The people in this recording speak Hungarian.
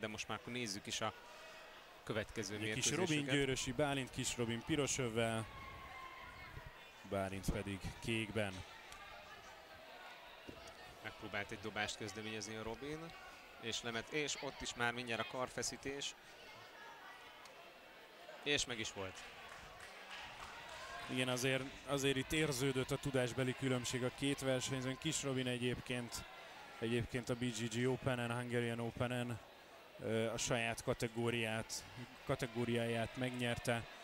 de most már akkor nézzük is a következő Kis mérkőzéseket. Robin Győrösi Bálint, Kis Robin pirosövvel, Bálint pedig kékben. Megpróbált egy dobást kezdeményezni a Robin, és ott is már mindjárt a karfeszítés. És meg is volt. Igen, azért itt érződött a tudásbeli különbség a két versenyzőn. Kis Robin egyébként a BGG Openen, Hungarian Openen a saját kategóriáját megnyerte.